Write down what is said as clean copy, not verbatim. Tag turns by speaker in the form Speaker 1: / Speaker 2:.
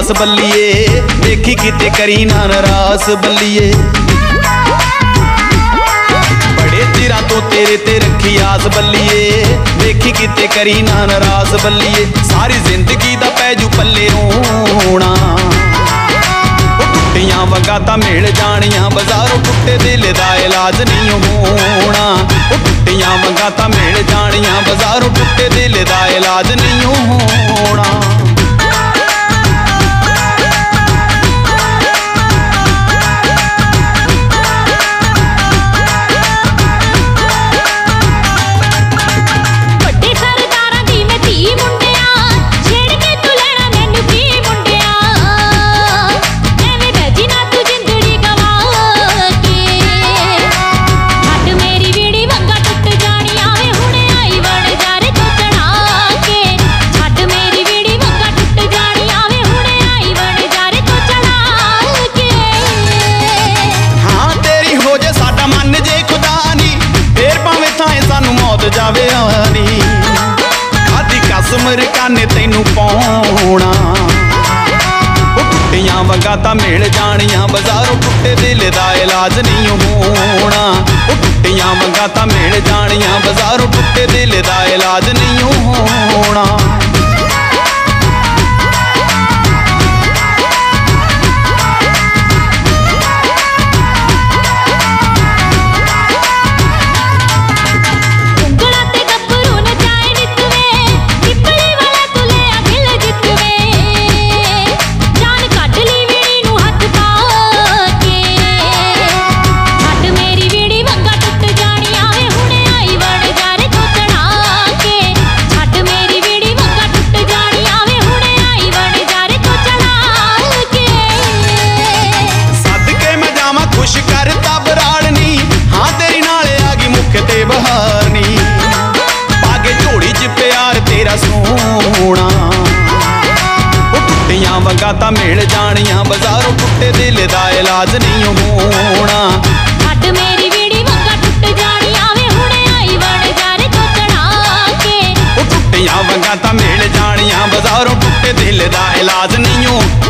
Speaker 1: पास बल्लिए, देखी किते करी ना नाराज बल्लिए। बड़े चिरा तो तेरे ते रखी आस बल्लिए, देखी किते करी ना नाराज बल्लिए। सारी जिंदगी दा पैजू पल्ले रोना, टुट्टियां वंगा तां मिल जानियां, बाजारों टुट्टे दिल दा इलाज नहीं होना। टुट्टियां वंगा तां मिल जानियां, बाजारों टुट्टे दिल दा इलाज नहीं होना। जावे आनी खादी कसम रकाने तैनू पाउणा। टुट्टियां वंगा तां मिल जानियां, बाजारों टुट्टे दिल दा इलाज नहीं होना। टुट्टियां वंगा तां मिल जानियां, बाजारों टुट्टे दिल दा इलाज नहीं होना। पागे झोड़ी च प्यार तेरा सोना, टुट्टियां वंगा तां मिल जानियां, बाजारों टुट्टे दिल दा इलाज नहीं होना।
Speaker 2: छड्ड मेरी बीड़ी वंगा टुट जानियां, वे हुणे आई वण जारे तो चढ़ा के।
Speaker 1: टुट्टियां वंगा तां मिल जानियां, बाजारों टुट्टे दिल दा इलाज नहीं होना।